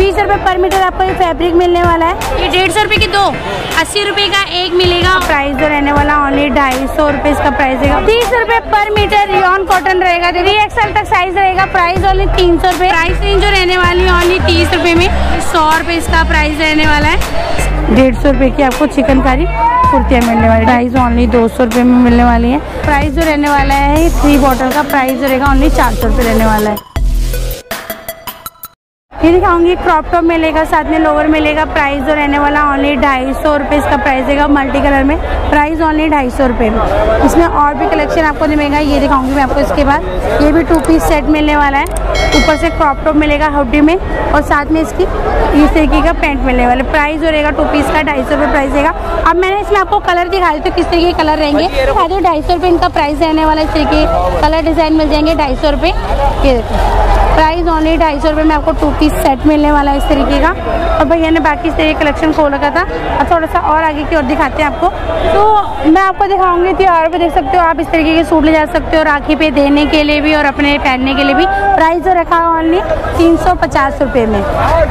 30 रुपए पर मीटर आपको ये फैब्रिक मिलने वाला है। ये 150 रुपए की 2, 80 रुपए का एक मिलेगा। प्राइस जो रहने वाला ओनली 250 रुपए इसका प्राइस रहेगा। 30 रुपए पर मीटर रियॉन कॉटन रहेगा, 3XL तक साइज रहेगा। प्राइस ओनली 300 रुपए। प्राइस रेंज जो रहने वाली है ओनली 30 रुपए में। 100 रुपए इसका प्राइस रहने वाला है। 150 रुपए की आपको चिकनकारी कुर्तियाँ मिलने वाली। प्राइस ओनली 200 रुपए में मिलने वाली है। प्राइस जो रहने वाला है 3 बॉटल का प्राइस जो रहेगा ओनली 400 रुपए रहने वाला है। ये दिखाऊंगी क्रॉप टॉप मिलेगा, साथ में लोअर मिलेगा। प्राइस जो रहने वाला ओनली 250 रुपए इसका प्राइस रहेगा। मल्टी कलर में प्राइस ओनली 250 रुपए में। इसमें और भी कलेक्शन आपको मिलेगा, ये दिखाऊंगी मैं आपको। इसके बाद ये भी 2 पीस सेट मिलने वाला है। ऊपर से क्रॉप टॉप मिलेगा हुडी में, और साथ में इसकी इस तरीके का पैंट मिलने वाला। प्राइस जो रहेगा 2 पीस का 250 रुपए प्राइस रहेगा। अब मैंने इसमें आपको कलर दिखाए तो किस तरीके के कलर रहेंगे। 250 रुपए इनका प्राइस रहने वाला। इस तरीके कलर डिजाइन मिल जाएंगे 250 रुपए। ये देखो प्राइस ओनली 250 रुपए में आपको 2 पीस सेट मिलने वाला है इस तरीके का। और भैया ने बाकी इस तरीके कलेक्शन खोल रखा था। अब थोड़ा सा और आगे की ओर दिखाते हैं आपको। तो मैं आपको दिखाऊंगी त्योहार पे देख सकते हो आप इस तरीके के सूट ले जा सकते हो, राखी पे देने के लिए भी और अपने पहनने के लिए भी। प्राइस जो रखा है ओनली 350 रुपए में।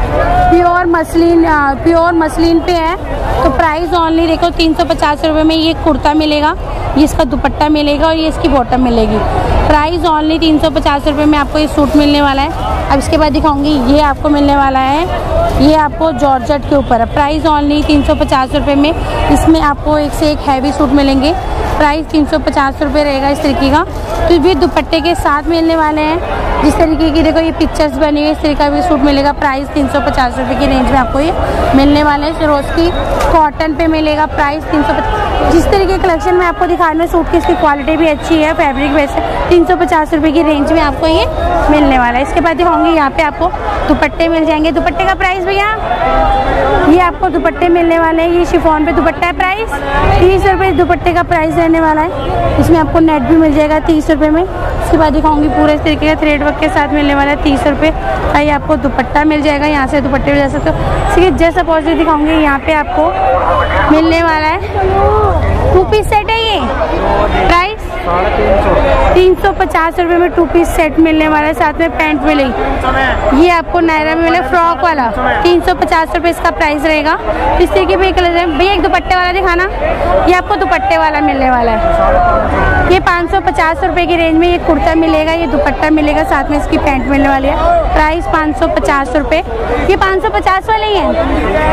प्योर मसलिन पे है तो प्राइस ओनली देखो 350 रुपए में। ये कुर्ता मिलेगा, ये इसका दुपट्टा मिलेगा और ये इसकी बॉटम मिलेगी। प्राइस ओनली 350 रुपए में आपको ये सूट मिलने वाला है। अब इसके बाद दिखाऊंगी ये आपको मिलने वाला है, ये आपको जॉर्जेट के ऊपर है। प्राइस ओनली 350 रुपए में। इसमें आपको एक से एक हैवी सूट मिलेंगे। प्राइस 350 रुपए रहेगा इस तरीके का। तो भी दुपट्टे के साथ मिलने वाले हैं। जिस तरीके की देखो ये पिक्चर्स बनी हुई इस तरीके का भी सूट मिलेगा। प्राइस 350 रुपए की रेंज में आपको ये मिलने वाले हैं। रोज की कॉटन पे मिलेगा। प्राइस 350। जिस तरीके के कलेक्शन में आपको दिखा रही हूँ सूट की, इसकी क्वालिटी भी अच्छी है, फैब्रिक वैसे 350 रुपए की रेंज में आपको ये मिलने वाला है। इसके बाद दिखाऊंगी यहाँ पे आपको दुपट्टे मिल जाएंगे। दुपट्टे का प्राइस भैया ये आपको दुपट्टे मिलने वाले हैं। ये शिफॉन पे दुपट्टा है। प्राइस 30 रुपए दुपट्टे का प्राइस रहने वाला है। इसमें आपको नेट भी मिल जाएगा 30 रुपए में। इसके बाद दिखाऊंगी पूरे इस तरीके का थ्रेड वर्क के साथ मिलने वाला है 30 रुपए का। ये आपको दुपट्टा मिल जाएगा, यहाँ से दुपट्टे मिल जा सकते हो। इसके जस्ट अपोजिट दिखाऊंगी यहाँ पे आपको मिलने वाला है 2 पीस सेट है। ये प्राइस 350 रुपए में 2 पीस सेट मिलने वाला है। साथ में पैंट मिलेगी। ये आपको नायरा में मिलेगा फ्रॉक वाला। 350 रुपए इसका प्राइस रहेगा। इस तरीके पे कलर है भैया। एक दुपट्टे वाला दिखाना। ये आपको दुपट्टे वाला मिलने वाला है। ये 550 रुपए की रेंज में ये कुर्ता मिलेगा, ये दुपट्टा मिलेगा, साथ में इसकी पैंट मिलने वाली है। प्राइस 550 रुपए। ये 550 वाले ही हैं।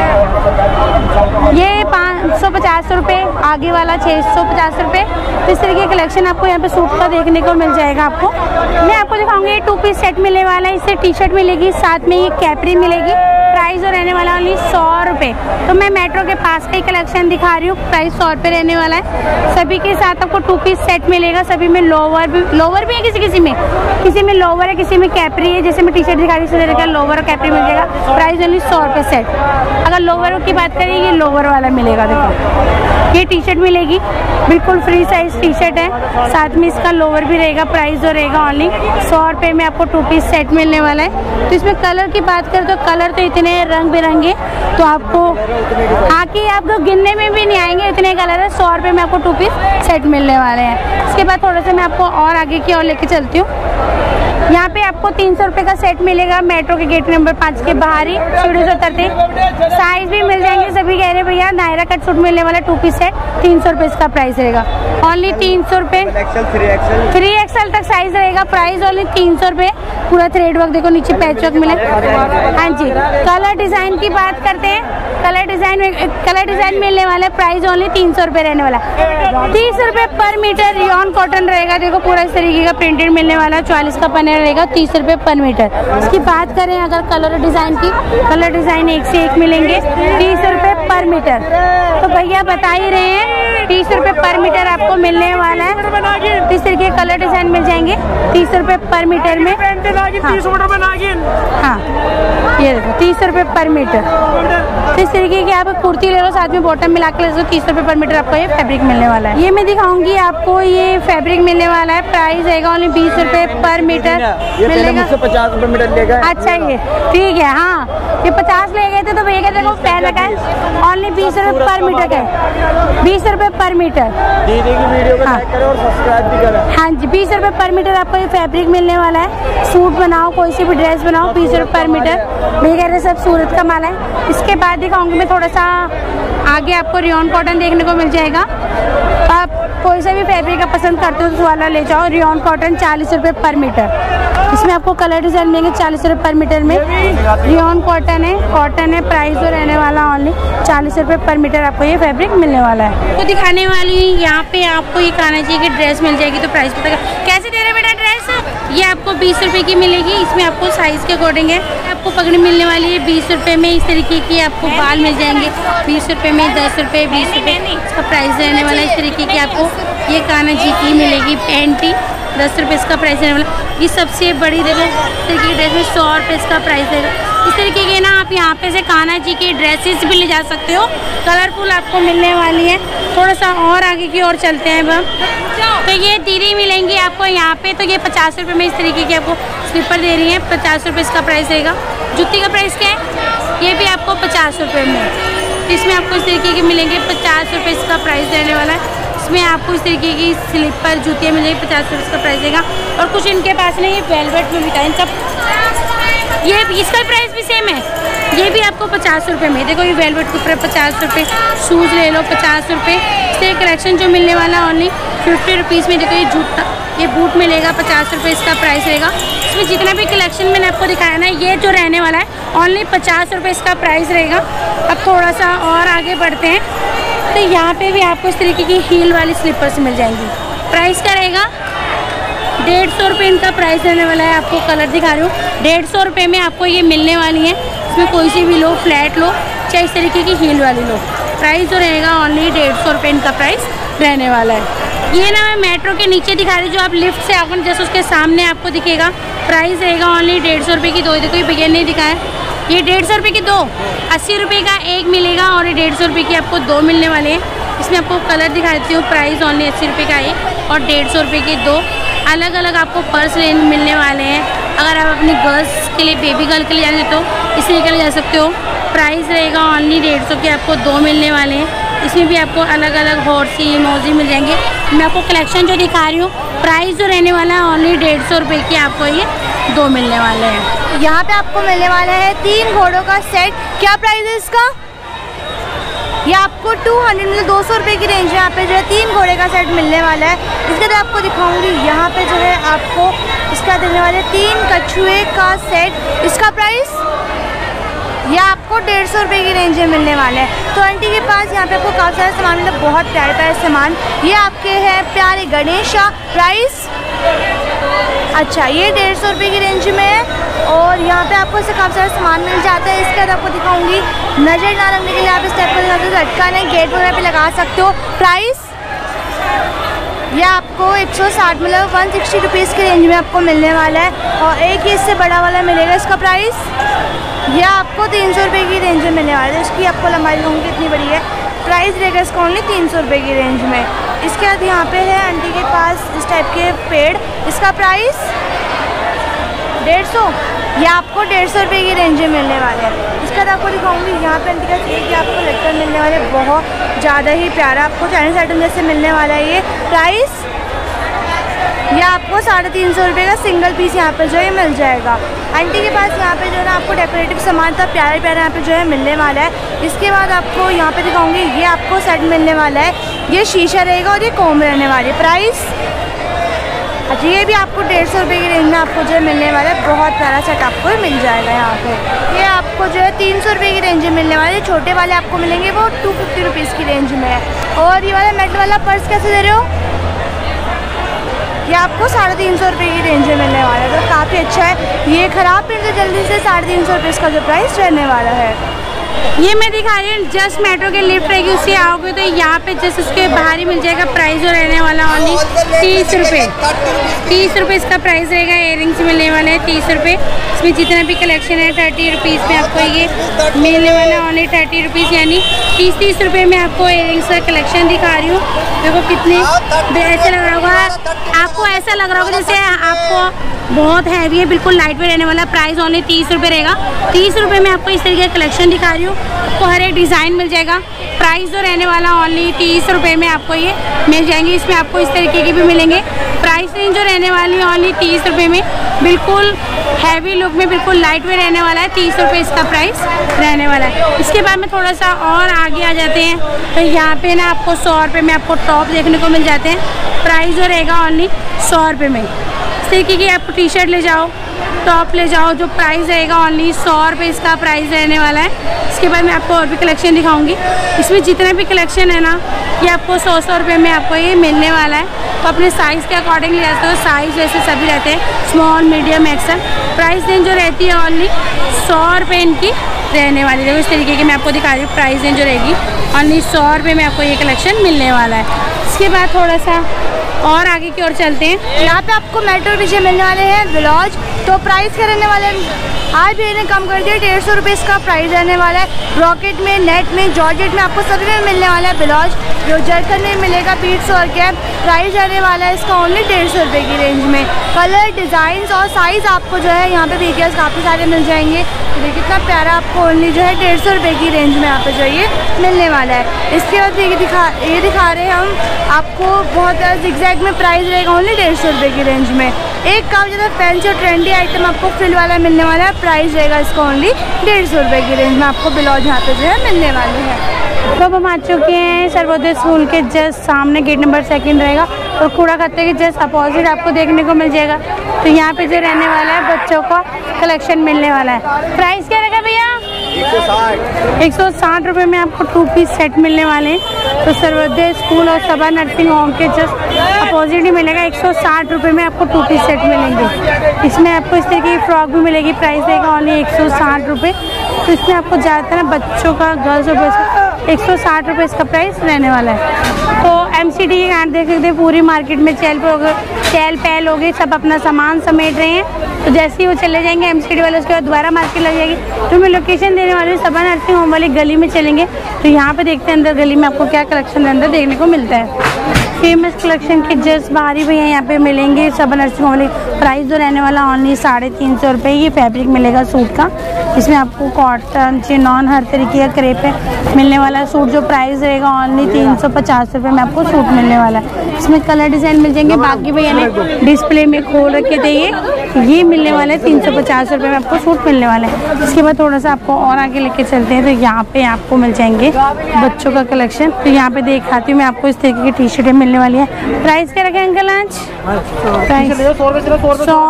ये 550 रुपए। आगे वाला 650 रुपए। इस तरीके की कलेक्शन आपको यहाँ पे सूट का देखने को मिल जाएगा। आपको मैं आपको दिखाऊंगी ये 2 पीस सेट मिलने वाला है। इससे टी शर्ट मिलेगी, साथ में ये कैपरी मिलेगी। प्राइस जो रहने वाला ओनली 100 रुपए। तो मैं मेट्रो के पास का ही कलेक्शन दिखा रही हूँ। प्राइस 100 रुपए रहने वाला है। सभी के साथ आपको 2 पीस सेट मिलेगा। सभी में लोवर भी है, किसी में लोवर है, किसी में कैपरी है। जैसे मैं टी शर्ट दिखा रही हूँ इसी लोवर और कैपरी मिल जाएगा। प्राइस ओनली 100 रुपए सेट। अगर लोवर की बात करें ये लोवर वाला मिलेगा। देखो ये टी शर्ट मिलेगी, बिल्कुल फ्री साइज टी शर्ट है, साथ में इसका लोवर भी रहेगा। प्राइस जो रहेगा ओनली 100 रुपए में आपको 2 पीस सेट मिलने वाला है। तो इसमें कलर की बात करें तो कलर तो इतने रंग बिरंगे तो आपको आके आपको गिनने में भी नहीं आएंगे, इतने कलर है। 100 रुपए में आपको 2 पीस सेट मिलने वाले हैं। इसके बाद थोड़ा सा मैं आपको और आगे की ओर लेके चलती हूँ। यहाँ पे आपको 300 रुपए का सेट मिलेगा। मेट्रो के गेट नंबर 5 के बाहर ही सीढ़ी से उतरते साइज भी मिल जाएंगे। सभी कह रहे भैया नायरा कट सूट मिलने वाला 2 पीस सेट 300 रुपए इसका प्राइस रहेगा। ओनली 300 रुपए। 3XL तक साइज रहेगा। प्राइस ओनली 300 रुपए। पूरा थ्रेड वर्क देखो, नीचे पैच वर्क मिले। हाँ जी, कलर डिजाइन की बात करते हैं। कलर डिजाइन मिलने वाला। प्राइस ओनली 300 रुपए रहने वाला। 30 रुपए पर मीटर रियॉन कॉटन रहेगा। देखो पूरा इस तरीके का प्रिंटेड मिलने वाला। 44 का पन्ना रहेगा। 30 रुपए पर मीटर। इसकी बात करें अगर कलर डिजाइन की, कलर डिजाइन एक से एक मिलेंगे 30 रुपए पर मीटर। तो भैया बता ही रहे हैं 30 रुपए पर मीटर आपको मिलने वाला है। इस तरीके कलर डिजाइन मिल जाएंगे 30 रुपए पर मीटर में। हाँ ये देखो 30 रुपए पर मीटर। तो इस तरीके की आप कुर्ती ले लो, साथ में बॉटम मिला के ले लो। 30 रुपए पर मीटर आपको ये फैब्रिक मिलने वाला है। ये मैं दिखाऊंगी आपको, ये फैब्रिक मिलने वाला है। प्राइस रहेगा ओनली 20 रुपए पर मीटर मिलेगा। 50 रुपए मीटर लेगा। अच्छा ये ठीक है। हाँ ये 50 ले गए थे तो भैया देखो पहन रखा है ओनली 20 रुपए पर मीटर का, 20 रुपए पर मीटर। दीदी की वीडियो को लाइक करें और सब्सक्राइब भी करें। हाँ जी, 20 रुपए पर मीटर आपको ये फैब्रिक मिलने वाला है। सूट बनाओ, कोई सी भी ड्रेस बनाओ, 20 रुपए पर मीटर। भैया कह रहे सब सूरत का माल है। इसके बाद दिखाऊंगी मैं थोड़ा सा आगे, आपको रियोन कॉटन देखने को मिल जाएगा। आप कोई सा भी फैब्रिक का पसंद करते हो तो वाला ले जाओ। रियोन कॉटन 40 रुपए पर मीटर। इसमें आपको कलर डिजाइन मिलेंगे 40 रुपए पर मीटर में। रियोन कॉटन है, प्राइस जो रहने वाला ओनली 40 रुपए पर मीटर आपको ये फैब्रिक मिलने वाला है। तो दिखाने वाली यहाँ पे आपको ये कान्हा जी की ड्रेस मिल जाएगी। तो प्राइस पता कैसे दे रहे बेटा ड्रेस? ये आपको 20 रुपए की मिलेगी। इसमें आपको साइज के अकॉर्डिंग है। आपको पगड़ी मिलने वाली है 20 रुपए में। इस तरीके की आपको बाल मिल जाएंगे 20 रुपए में, 10 रुपए, 20 रुपए इसका प्राइस रहने वाला है। इस तरीके की आपको ये कान्हा जी की मिलेगी पैंटी, 10 रुपए इसका प्राइस रहने वाला। ये सबसे बड़ी देखो इस तरीके की ड्रेस में 100 रुपए इसका प्राइस देगा। इस तरीके के ना आप यहाँ पे से कान्हा जी की ड्रेसेस भी ले जा सकते हो। कलरफुल आपको मिलने वाली है। थोड़ा सा और आगे की ओर चलते हैं अब हम। तो ये दीदी मिलेंगी आपको यहाँ पे। तो ये 50 रुपए में इस तरीके की आपको स्लीपर दे रही है। 50 रुपए इसका प्राइस रहेगा। जूती का प्राइस क्या है? ये भी आपको 50 रुपए में। इसमें आपको इस तरीके की मिलेंगे 50 रुपए इसका प्राइस रहने वाला है। इसमें आपको इस तरीके की स्लीपर जूतियाँ मिलेगी 50 रुपए इसका प्राइस देगा। और कुछ इनके पास नहीं, ये वेलवेट में बिका इन सब। ये इसका प्राइस भी सेम है। ये भी आपको 50 रुपए में। देखो ये वेलवेट के ऊपर 50 रुपए। शूज़ ले लो 50 रुपए। इससे कलेक्शन जो मिलने वाला ओनली 50 रुपीज़ में। देखो ये जूता, ये बूट मिलेगा 50 रुपए इसका प्राइस रहेगा। इसमें जितना भी कलेक्शन मैंने आपको दिखाया ना, ये जो रहने वाला है ओनली 50 रुपए इसका प्राइस रहेगा। अब थोड़ा सा और आगे बढ़ते हैं तो यहाँ पे भी आपको इस तरीके की हील वाली स्लीपर्स मिल जाएंगी। प्राइस क्या रहेगा? 150 रुपये इनका प्राइस रहने वाला है। आपको कलर दिखा रही हूँ, 150 रुपये में आपको ये मिलने वाली है। इसमें कोई सी भी लो, फ्लैट लो, चाहे इस तरीके की हील वाली लो। प्राइस जो रहेगा ओनली 150 रुपये इनका प्राइस रहने वाला है। ये ना मैं मेट्रो के नीचे दिखा रही हूँ, जो आप लिफ्ट से आओगे जैसे उसके सामने आपको दिखेगा। प्राइस रहेगा ओनली 150 रुपये की 2। देखो ये भैया नहीं दिखाया, ये 150 रुपये की 2, 80 रुपये का एक मिलेगा। और ये 150 रुपये की आपको 2 मिलने वाले हैं। इसमें आपको कलर दिखा देती हूँ। प्राइस ओनली 80 रुपये का एक और 150 रुपये की 2। अलग अलग आपको पर्स मिलने वाले हैं। अगर आप अपनी गर्ल्स के लिए, बेबी गर्ल के लिए जाने तो इसे लेकर जा सकते हो। प्राइस रहेगा ओनली 150 के आपको 2 मिलने वाले हैं। इसमें भी आपको अलग अलग हॉर्सी इमोजी मिल जाएंगे। मैं आपको कलेक्शन जो दिखा रही हूँ, प्राइस जो रहने वाला है ओनली 150 रुपये की आपको ये 2 मिलने वाले हैं। यहाँ पे आपको मिलने वाला है 3 घोड़ों का सेट। क्या प्राइस है इसका? ये आपको 200 मतलब 200 रुपये की रेंज में यहाँ पे जो है 3 घोड़े का सेट मिलने वाला है। इसके बाद आपको दिखाऊंगी यहाँ पे जो है आपको इसका देने वाले 3 कछुए का सेट। इसका प्राइस ये आपको 150 रुपये की रेंज में मिलने वाला है। तो आंटी के पास यहाँ पे आपको काफ़ी सारे सामान मतलब बहुत प्यारे प्यारे सामान। ये आपके हैं प्यारे गणेशा। प्राइस अच्छा, ये 150 रुपये की रेंज में है। और यहाँ पे आपको इससे काफ़ी सारा सामान मिल जाता है। इसके बाद आपको दिखाऊंगी, नज़र ना लगने के लिए आप इस टाइप का लटकान है, गेट वगैरह पे लगा सकते हो। प्राइस ये आपको 160 मतलब 160 रुपीज़ की रेंज में आपको मिलने वाला है। और एक ही इससे बड़ा वाला मिलेगा। इसका प्राइस ये आपको 300 रुपये की रेंज में मिलने वाला है। इसकी आपको लंबाई दिखाऊंगी कितनी बड़ी है। प्राइस रहेगा इसका ओनली 300 रुपये की रेंज में। इसके बाद यहाँ पे है आंटी के पास इस टाइप के पेड़। इसका प्राइस 150, ये आपको 150 रुपये की रेंज में मिलने वाले हैं। इसके बाद आपको दिखाऊंगी यहाँ पे आंटी का एक आपको लटकन मिलने वाले, बहुत ज़्यादा ही प्यारा आपको चाइनीज आइटम जैसे मिलने वाला है। ये प्राइस ये आपको 350 रुपये का सिंगल पीस यहाँ पे जो है मिल जाएगा। आंटी के पास यहाँ पे जो है ना आपको डेकोरेटिव सामान था प्यारे प्यारे यहाँ पे जो है मिलने वाला है। इसके बाद आपको यहाँ पे दिखाऊंगी, ये आपको सेट मिलने वाला है। ये शीशा रहेगा और ये कोम रहने वाली। प्राइस अच्छा, ये भी आपको 150 रुपये की रेंज में आपको जो है मिलने वाला है। बहुत प्यारा सेट आपको मिल जाएगा यहाँ पे। ये आपको जो है 300 रुपये की रेंज में मिलने वाले। छोटे वाले आपको मिलेंगे वो 250 रुपीज़ की रेंज में है। और ये वाला मेटल वाला पर्स कैसे दे रहे हो? ये आपको 350 रुपये की रेंज में मिलने वाला है। तो काफ़ी अच्छा है। ये ख़राब प्रिंट तो जल्दी से 350 रुपये इसका जो प्राइस रहने वाला है। ये मैं दिखा रही हूँ, जस्ट मेट्रो के लिफ्ट रहेगी, उससे आओगे तो यहाँ पे जस्ट उसके बाहर ही मिल जाएगा। प्राइस जो रहने वाला ओनली 30 रुपये। 30 रुपये इसका प्राइस रहेगा। इयरिंग्स मिलने वाले हैं 30 रुपये। इसमें जितना भी कलेक्शन है 30 रुपीज़ में आपको ये मिलने वाला है। ओनली 30 रुपीज़ यानी 30 रुपये में आपको इयरिंग्स का कलेक्शन दिखा रही हूँ। देखो कितने ऐसे लग रहा होगा आपको, ऐसा लग रहा होगा जैसे आपको बहुत हैवी है, बिल्कुल लाइट वेट रहने वाला। प्राइस ओनली 30 रुपये रहेगा। 30 रुपये में आपको इस तरीके का कलेक्शन दिखा रही हूँ। आपको हर एक डिज़ाइन मिल जाएगा। प्राइस जो रहने वाला ओनली 30 रुपये में आपको ये मिल जाएंगे। इसमें आपको इस तरीके की भी मिलेंगे। प्राइस रेंज जो रहने वाली है ओनली 30 रुपये में, बिल्कुल हैवी लुक में, बिल्कुल लाइट वेट रहने वाला है। 30 रुपये इसका प्राइस रहने वाला है। इसके बाद में थोड़ा सा और आगे आ जाते हैं तो यहाँ पे ना आपको 100 रुपये में आपको टॉप देखने को मिल जाते हैं। प्राइस जो रहेगा ओनली 100 रुपये में। इस तरीके की आपको टी शर्ट ले जाओ, टॉप ले जाओ, जो प्राइस रहेगा ओनली 100 रुपये इसका प्राइस रहने वाला है। इसके बाद मैं आपको और भी कलेक्शन दिखाऊंगी। इसमें जितना भी कलेक्शन है ना, ये आपको 100 रुपये में आपको ये मिलने वाला है। तो अपने साइज़ के अकॉर्डिंग ले जाते हो। साइज़ जैसे सभी रहते हैं, small, medium, XL. Price range जो रहती है ओनली 100 रुपये इनकी रहने वाली। देखो इस तरीके की मैं आपको दिखा रही हूँ। प्राइस रेंज जो रहेगी ओनली 100 रुपये में आपको ये कलेक्शन मिलने वाला है। इसके बाद थोड़ा सा और आगे की ओर चलते हैं। यहाँ पे आपको मेट्रो पीछे मिलने वाले हैं ब्लाउज। तो प्राइस क्या रहने वाले हैं? आज भी इन्हें कम कर दिया। 150 रुपये इसका प्राइस रहने वाला है। रॉकेट में, नेट में, जॉर्जेट में आपको सभी में मिलने वाला है ब्लाउज। जो जरकन में मिलेगा बीट्स और क्या प्राइस रहने वाला है इसका ओनली 150 रुपये की रेंज में। कलर, डिज़ाइंस और साइज़ आपको जो है यहाँ पे वीडियोस काफ़ी सारे मिल जाएंगे। तो देखिए कितना प्यारा आपको ओनली जो है 150 रुपये की रेंज में यहाँ पे जो ये मिलने वाला है। इसके बाद ये दिखा रहे हैं हम आपको बहुत ज़्यादा जिगजैग में। प्राइस रहेगा ओनली 150 रुपये की रेंज में। एक काफ़ी ज़्यादा फैंसी और ट्रेंडी आइटम आपको फ्रिल वाला मिलने वाला है। प्राइस रहेगा इसका ओनली 150 रुपये की रेंज में आपको ब्लाउज यहाँ पे जो है मिलने वाले हैं। तो अब हम आ चुके हैं सर्वोदय स्कूल के जस्ट सामने, गेट नंबर 2 रहेगा और कूड़ा खत्ते के जस्ट अपोजिट आपको देखने को मिल जाएगा। तो यहाँ पे जो रहने वाला है बच्चों का कलेक्शन मिलने वाला है। प्राइस क्या रहेगा भैया? 160 रुपये में आपको 2 पीस सेट मिलने वाले हैं। तो सर्वोदय स्कूल और सभा नर्सिंग होम के जस्ट अपोजिट ही मिलेगा। 160 रुपये में आपको 2 पीस सेट मिलेंगे। इसमें आपको इस तरीके की फ्रॉक भी मिलेगी। प्राइस रहेगा ओनली 160 रुपये। तो इसमें आपको ज़्यादातर बच्चों का, गर्ल्स और बॉयज़ 160 रुपये इसका प्राइस रहने वाला है। तो MCD के कार्ड देख सकते हैं, पूरी मार्केट में चहल पहल हो गई, सब अपना सामान समेट रहे हैं। तो जैसे ही वो चले जाएंगे MCD वाले, उसके बाद दोबारा मार्केट लग जाएगी। तो मैं लोकेशन देने वाली हूँ, सभा नर्सिंग होम वाली गली में चलेंगे। तो यहाँ पे देखते हैं अंदर गली में आपको क्या कलेक्शन अंदर देखने को मिलता है। फेमस कलेक्शन के जस्ट बाहर ही भैया यहाँ पे मिलेंगे। सभा नर्सिंग होम वाली प्राइस जो रहने वाला ओनली 350 रुपये। ये फैब्रिक मिलेगा सूट का। इसमें आपको कॉटन, चिनॉन, हर तरीके का क्रेप है मिलने वाला है। सूट जो प्राइस रहेगा ओनली 350 रुपये में आपको सूट मिलने वाला है। इसमें कलर डिज़ाइन मिल जाएंगे। बाकी भैया ने डिस्प्ले में खोल रखे थे, ये मिलने वाला है 350 रुपये में आपको सूट मिलने वाला है। इसके बाद थोड़ा सा आपको और आगे लेके चलते हैं। तो यहाँ पे आपको मिल जाएंगे बच्चों का कलेक्शन। तो यहाँ पे दिखाती हूँ मैं आपको, इस तरीके की टी शर्टें मिलने वाली है। प्राइस क्या रखे अंकल आज? प्राइस 100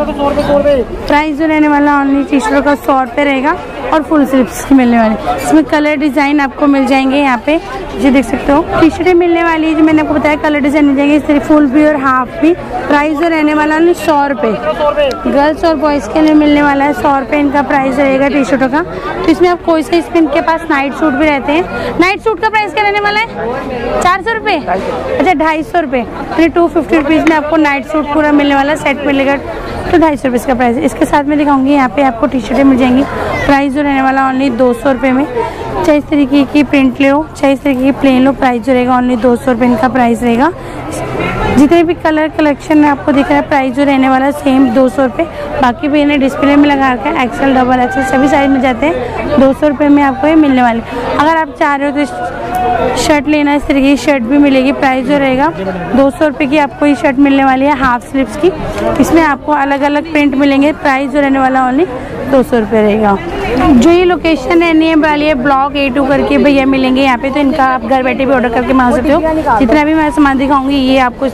रुपये। प्राइस जो रहने वाला ओनली टी शर्ट का 100 रुपये रहेगा और फुल स्लीव्स की मिलने वाली। इसमें कलर डिज़ाइन आपको मिल जाएंगे। यहाँ पे जो देख सकते हो टी शर्टें मिलने वाली है, जो मैंने आपको बताया कलर डिज़ाइन मिल जाएंगे। इस तरह फुल भी और हाफ भी। प्राइस जो रहने वाला है 100 रुपये। गर्ल्स और बॉयज़ के लिए मिलने वाला है 100 रुपये इनका प्राइस रहेगा टी शर्टों का। तो इसमें आप कोई से, इसमें इनके पास नाइट सूट भी रहते हैं। नाइट सूट का प्राइस क्या रहने वाला है? 400 रुपये। अच्छा 250 रुपये। 250 रुपीज़ में आपको नाइट सूट पूरा मिलने वाला सेट मिलेगा। तो 250 रुपये का प्राइस। इसके साथ में दिखाऊंगी यहाँ पे आपको टी शर्टें मिल जाएंगी। प्राइस जो रहने वाला ओनली 200 रुपये में। चाहे इस तरीके की प्रिंट लो, चाहे इस तरीके की प्लेन लो, प्राइस जो रहेगा ओनली 200 रुपये इनका प्राइस रहेगा। जितने भी कलर कलेक्शन में आपको दिख रहा है, प्राइस जो रहने वाला सेम 200 रुपये। बाकी भी इन्हें डिस्प्ले में लगा रखा है। एक्सेल, डबल एक्सेल सभी साइज मिल जाते हैं। 200 रुपये में आपको ये मिलने वाले। अगर आप चाह रहे हो तो शर्ट लेना, इस तरीके की शर्ट भी मिलेगी। प्राइस जो रहेगा 200 रुपये की आपको ये शर्ट मिलने वाली है, हाफ स्लीव्स की। इसमें आपको अलग अलग प्रिंट मिलेंगे। प्राइस जो रहने वाला ओनली 200 रुपये रहेगा। जो ये लोकेशन रहने वाली है ब्लॉक A2 करके भैया मिलेंगे यहाँ पे। तो इनका आप घर बैठे भी ऑर्डर करके मंगा सकते हो। जितना भी मैं सामान दिखाऊंगी, ये आपको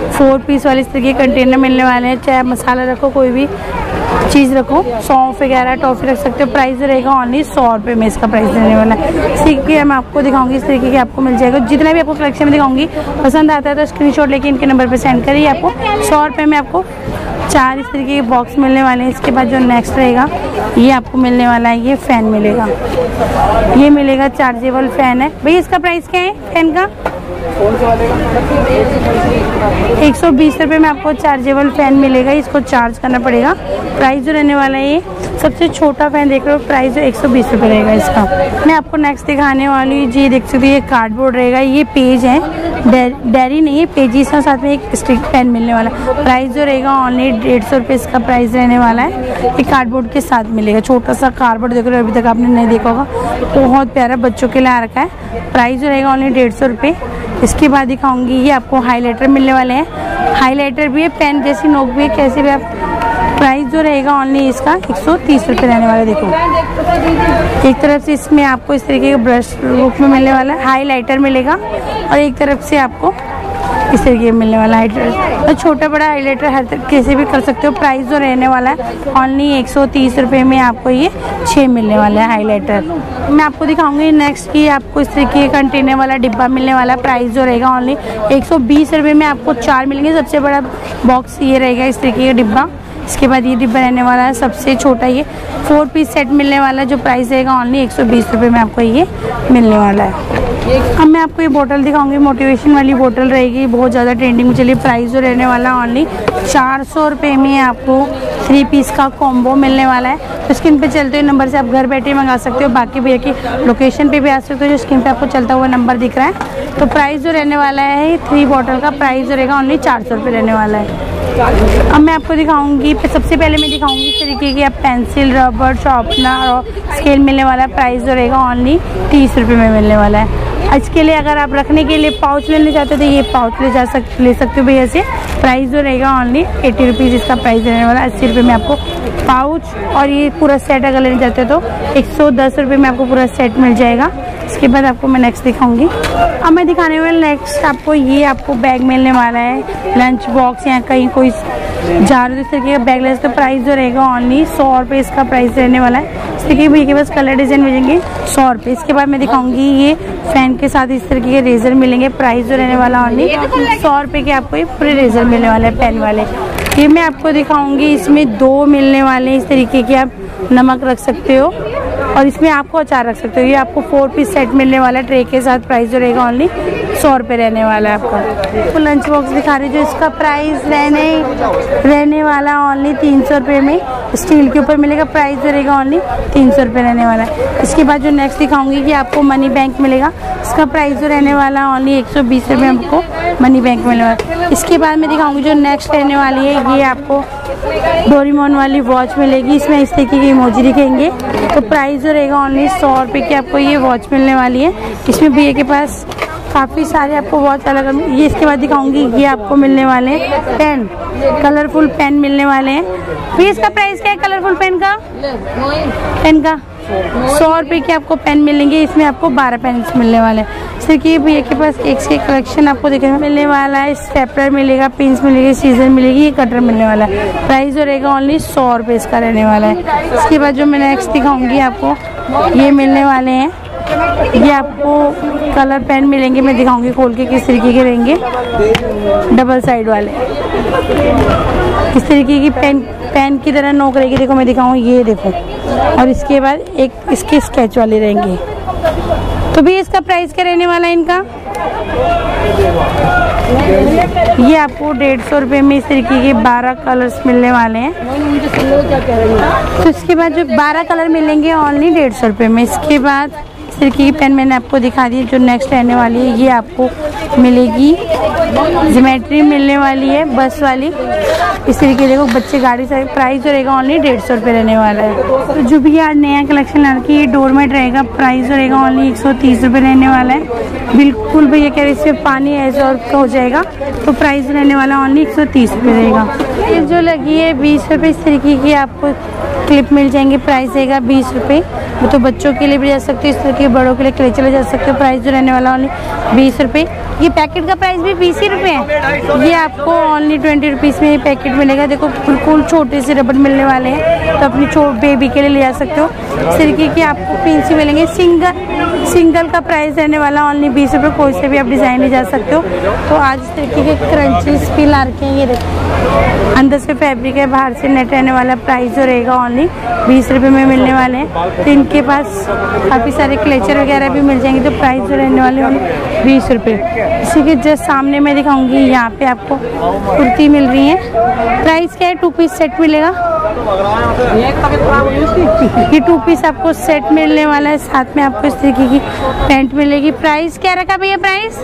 4 पीस वाले इस तरीके कंटेनर मिलने वाले हैं। चाहे मसाला रखो, कोई भी चीज़ रखो, सौंफ वगैरह, टॉफ़ी रख सकते हो। प्राइस रहेगा ओनली 100 रुपये में इसका प्राइस रहने वाला है। इसी के मैं आपको दिखाऊंगी, इस तरीके की आपको मिल जाएगा। जितना भी आपको कलेक्शन में दिखाऊंगी, पसंद आता है तो स्क्रीनशॉट लेके इनके नंबर पे सेंड करिए। आपको 100 रुपये में आपको 4 इस तरीके के बॉक्स मिलने वाले हैं। इसके बाद जो नेक्स्ट रहेगा, ये आपको मिलने वाला है, ये फ़ैन मिलेगा। ये मिलेगा चार्जेबल फ़ैन है भैया। इसका प्राइस क्या है फ़ैन का? कौन से वाले का? 120 रुपये में आपको चार्जेबल फैन मिलेगा, इसको चार्ज करना पड़ेगा। प्राइस जो रहने वाला है, ये सबसे छोटा फैन देख रहे हो, प्राइस जो 120 रुपये रहेगा इसका। मैं आपको नेक्स्ट दिखाने वाली हूँ जी, देख सकते हो ये कार्डबोर्ड रहेगा, ये पेज है, डायरी नहीं है, पेजेस का, साथ में एक स्टिक पेन मिलने वाला। प्राइस जो रहेगा ऑनली 150 रुपये इसका प्राइस रहने वाला है। ये कार्डबोर्ड के साथ मिलेगा, छोटा सा कार्डबोर्ड देख रहे हो, अभी तक आपने नहीं देखा होगा, बहुत प्यारा बच्चों के लिए आ रखा है। प्राइस जो रहेगा ऑनली 150 रुपये। इसके बाद दिखाऊंगी ये आपको हाइलाइटर मिलने वाले हैं, हाइलाइटर भी है, पेन जैसी नोक भी है, कैसे भी आप। प्राइस जो रहेगा ऑनली इसका 130 रुपये रहने वाला है। देखो एक तरफ से इसमें आपको इस तरीके का ब्रश रूप में मिलने वाला है, हाइलाइटर मिलेगा, और एक तरफ से आपको इस तरीके मिलने वाला हाइलाइटर, तो छोटा बड़ा हाइलाइटर हर कैसे भी कर सकते हो। प्राइस जो रहने वाला है ऑनली 130 रुपये में आपको ये 6 मिलने वाला है हाइलाइटर। मैं आपको दिखाऊंगी नेक्स्ट की आपको इस तरीके का कंटेनर वाला डिब्बा मिलने वाला है। प्राइस जो रहेगा ऑनली 120 रुपये में आपको 4 मिलेंगे। सबसे बड़ा बॉक्स ये रहेगा इस तरीके का डिब्बा। इसके बाद ये डिब्बा रहने वाला है सबसे छोटा, ये 4 पीस सेट मिलने वाला है, जो प्राइस रहेगा ऑनली 120 रुपये में आपको ये मिलने वाला है। अब मैं आपको ये बोतल दिखाऊंगी, मोटिवेशन वाली बोतल रहेगी, बहुत ज़्यादा ट्रेंडिंग में चलिए। प्राइस जो रहने वाला है ऑनली 400 रुपये में आपको 3 पीस का कॉम्बो मिलने वाला है। तो स्क्रीन पे चलते हुए नंबर से आप घर बैठे मंगा सकते हो, बाकी भैया की लोकेशन पे भी आ सकते हो, जो स्क्रीन पे आपको चलता हुआ नंबर दिख रहा है। तो प्राइस जो रहने वाला है 3 बोतल का प्राइस जो रहेगा ऑनली 400 रुपये रहने वाला है। अब मैं आपको दिखाऊंगी, सबसे पहले मैं दिखाऊंगी इस तरीके की आप पेंसिल, रबर, शार्पनर और स्केल मिलने वाला है। प्राइस जो रहेगा ऑनली 30 रुपये में मिलने वाला है। इसके लिए अगर आप रखने के लिए पाउच लेना चाहते हो तो ये पाउच ले सकते हो भैया से। प्राइस जो रहेगा ऑनली 80 रुपीज़ इसका प्राइस रहने वाला है। 80 रुपये में आपको पाउच, और ये पूरा सेट अगर लेना चाहते हो तो 110 रुपये में आपको पूरा सेट मिल जाएगा। इसके बाद आपको मैं नेक्स्ट दिखाऊंगी। अब मैं दिखाने वाली नेक्स्ट आपको ये आपको बैग मिलने वाला है, लंच बॉक्स या कहीं कोई जा रहे हो इस तरीके का बैग ले सकते हो। प्राइस जो रहेगा ऑनली 100 रुपये इसका प्राइस रहने वाला है। इस तरीके भैया के पास कलर डिजाइन मिलेंगे 100 रुपये। इसके बाद मैं दिखाऊंगी ये फैन के साथ इस तरीके के रेजर मिलेंगे। प्राइस जो रहने वाला ऑनली 100 रुपये के आपको ये पूरे रेजर मिलने वाले हैं पेन वाले। ये मैं आपको दिखाऊंगी, इसमें 2 मिलने वाले हैं इस तरीके के, आप नमक रख सकते हो और इसमें आपको अचार रख सकते हो। ये आपको 4 पीस सेट मिलने वाला है ट्रे के साथ। प्राइस जो रहेगा ऑनली 100 रुपये रहने वाला है आपका। तो लंच बॉक्स दिखा रही जो इसका प्राइस रहने वाला ऑनली 300 रुपये में स्टील के ऊपर मिलेगा। प्राइस जो रहेगा ऑनली 300 रुपये रहने वाला है। इसके बाद जो नेक्स्ट दिखाऊंगी कि आपको मनी बैंक मिलेगा। इसका प्राइस जो रहने वाला ऑनली 120 रुपये आपको मनी बैंक मिलने वाला है। इसके बाद मैं दिखाऊंगी जो नेक्स्ट रहने वाली है, ये आपको डोरेमोन वाली वॉच मिलेगी। इसमें इस तरीके की इमोजी दिखेंगे। तो प्राइस जो रहेगा ऑनली 100 रुपये की आपको ये वॉच मिलने वाली है। इसमें भैया के पास काफ़ी सारे आपको वॉच अलग ये। इसके बाद दिखाऊंगी ये आपको मिलने वाले हैं पेन, कलरफुल पेन मिलने वाले हैं। भैया इसका प्राइस क्या है कलरफुल पेन का? 100 रुपये की आपको पेन मिलेंगे। इसमें आपको 12 पेन मिलने वाले हैं। जैसे कि भैया के पास एक से एक कलेक्शन आपको देखने को मिलने वाला है। स्टेपलर मिलेगा, पिंस मिलेगी, सीजर मिलेगी, ये कटर मिलने वाला है। प्राइस जो रहेगा ओनली 100 रुपये इसका रहने वाला है। इसके बाद जो मैं नेक्स्ट दिखाऊंगी आपको ये मिलने वाले हैं। ये आपको कलर पेन मिलेंगे, मैं दिखाऊंगी खोल के किस तरीके के रहेंगे, डबल साइड वाले। इस तरीके की पेन की तरह नोक रहेगी। देखो मैं दिखाऊँ, ये देखो। और इसके बाद एक इसके स्केच वाले रहेंगे। तो भी इसका प्राइस क्या रहने वाला है इनका? ये आपको 150 रुपये में इस तरीके के 12 कलर्स मिलने वाले हैं। तो इसके बाद जो 12 कलर मिलेंगे ओनली 150 रुपये में। इसके बाद इस तरीके की पेन मैंने आपको दिखा दी। जो नेक्स्ट रहने वाली है ये आपको मिलेगी ज्योमेट्री मिलने वाली है, बस वाली। इस तरीके देखो बच्चे गाड़ी से। प्राइस जो रहेगा ओनली 150 रुपये रहने वाला है। तो जो भी यार नया कलेक्शन लड़की ये डोरमेट रहेगा। प्राइस जो रहेगा ओनली 130 रुपये रहने वाला है। बिल्कुल भैया कह रहे इसमें पानी एब्जॉर्ब का हो जाएगा। तो प्राइस रहने वाला ओनली 130 रुपये रहेगा। ये जो लगी है 20 रुपये इस तरीके की आपको क्लिप मिल जाएंगे। प्राइस रहेगा 20 रुपये। वो तो बच्चों के लिए भी जा सकते हो, इस तरह के बड़ों के लिए चले जा सकते हो। प्राइस जो रहने वाला ओनली 20 रुपये। ये पैकेट का प्राइस भी 20 ही रुपये है। ये आपको ओनली 20 रुपीज़ में ये पैकेट मिलेगा। देखो बिल्कुल छोटे से रबड़ मिलने वाले हैं, तो अपनी बेबी के लिए ले जा सकते हो। इस तरीके की आपको पिंस मिलेंगे। सिंगल का प्राइस रहने वाला ओनली 20 रुपये। कोई से भी आप डिज़ाइन ले जा सकते हो। तो आज इस तरीके के क्रंचीज भी ला रखे हैं। ये देखो अंदर से फैब्रिक है, बाहर से नेट रहने वाला। प्राइस जो रहेगा ओनली 20 रुपये में मिलने वाले हैं। तो इनके पास काफ़ी सारे स्ट्रेचर वगैरह भी मिल जाएंगे। तो प्राइस रहने वाले होंगे 20 रुपये। इसी के जस्ट सामने मैं दिखाऊंगी, यहाँ पे आपको कुर्ती मिल रही है। प्राइस क्या है? 2 पीस सेट मिलेगा। ये 2 पीस आपको सेट मिलने वाला है, साथ में आपको इस तरीके की पैंट मिलेगी। प्राइस क्या रखा भैया? प्राइस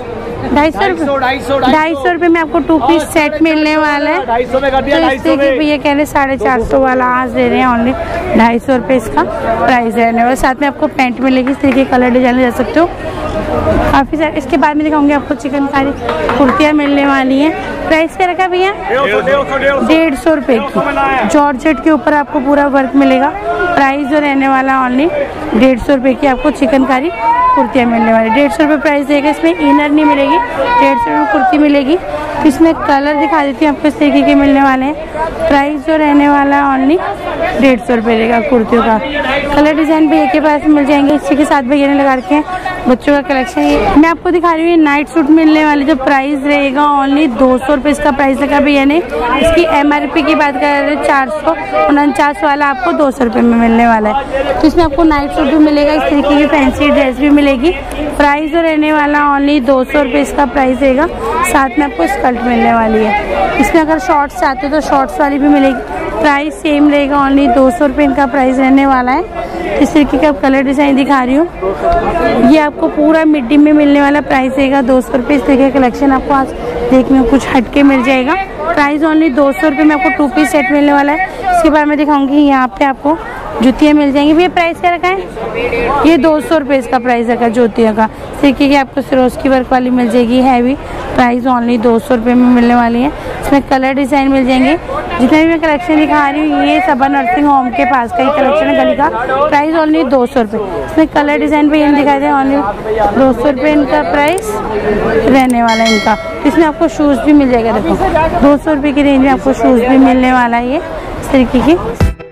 250 रुपये में आपको 2 पीस सेट मिलने वाला है। तो इस तरीके भैया कह रहे 450 वाला आज दे रहे हैं, ओनली 250 रुपये इसका प्राइस रहने वाला। साथ में आपको पैंट मिलेगी, इस तरीके कलर डिजाइन ले जा सकते हो काफ़ी सारे। इसके बाद में दिखाऊंगी आपको चिकनकारी कुर्तियाँ मिलने वाली हैं। प्राइस क्या रखा भैया? 150 रुपये की। जॉर्जेट के ऊपर आपको पूरा वर्क मिलेगा। प्राइस जो रहने वाला ओनली 150 रुपये की आपको चिकनकारी कुर्तियाँ मिलने वाली। 150 रुपये प्राइस देगा। इसमें इनर नहीं मिलेगी, 150 रुपये में कुर्ती मिलेगी। इसमें कलर दिखा देती हूँ आपको, इस तरीके के मिलने वाले हैं। प्राइस जो रहने वाला है ओनली 150 रुपये रहेगा कुर्तियों का। कलर डिजाइन भैया के पास मिल जाएंगे। इसी के साथ भैया ने लगा रखे हैं बच्चों का कलेक्शन। ये मैं आपको दिखा रही हूँ नाइट सूट मिलने वाले, जो प्राइस रहेगा ओनली 200 रुपये इसका प्राइस लगा भैया ने। इसकी MRP की बात कर रहे हैं 449 वाला आपको 200 रुपये में मिलने वाला है। तो इसमें आपको नाइट सूट भी मिलेगा, इस तरीके की फैंसी ड्रेस भी मिलेगी। प्राइस जो रहने वाला ओनली 200 रुपये इसका प्राइस रहेगा। साथ में आपको स्कर्ट मिलने वाली है। इसमें अगर शॉर्ट्स चाहते हो तो शॉर्ट्स वाली भी मिलेगी। प्राइस सेम रहेगा, ओनली 200 रुपये इनका प्राइस रहने वाला है। इस तरीके का कलर डिजाइन दिखा रही हूँ। ये आपको पूरा मिडी में मिलने वाला प्राइस रहेगा 200 रुपये। इस तरीके का कलेक्शन आपको आज देखने में कुछ हटके मिल जाएगा। प्राइस ओनली 200 रुपये में आपको 2 पीस सेट मिलने वाला है। इसके बाद मैं दिखाऊंगी यहाँ पे आपको जूतियाँ मिल जाएंगी। भैया प्राइस क्या रखा है? ये 200 रुपये इसका प्राइस रखा है जूतियों का। इस तरीके की आपको सिरोस्की वर्क वाली मिल जाएगी हैवी। प्राइस ओनली 200 रुपये में मिलने वाली है। इसमें कलर डिजाइन मिल जाएंगे। जितने भी मैं कलेक्शन दिखा रही हूँ ये सबा नर्सिंग होम के पास का ही कलेक्शन है गली का। प्राइस ओनली 200 रुपये। इसमें कलर डिजाइन भी इन दिखाई दे, ओनली 200 रुपये इनका प्राइस रहने वाला है इनका। इसमें आपको शूज़ भी मिल जाएगा। देखो 200 रुपये की रेंज में आपको शूज़ भी मिलने वाला है ये इस तरीके की।